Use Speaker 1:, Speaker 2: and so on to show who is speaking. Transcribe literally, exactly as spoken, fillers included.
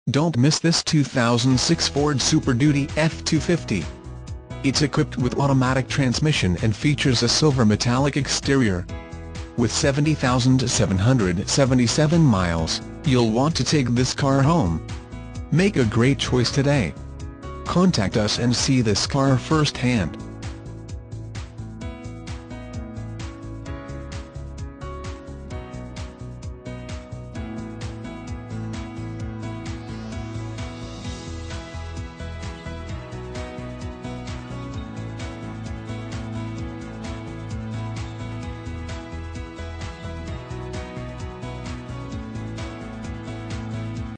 Speaker 1: Don't miss this two thousand six Ford Super Duty F two fifty. It's equipped with automatic transmission and features a silver metallic exterior. With seventy thousand seven hundred seventy-seven miles, you'll want to take this car home. Make a great choice today. Contact us and see this car firsthand.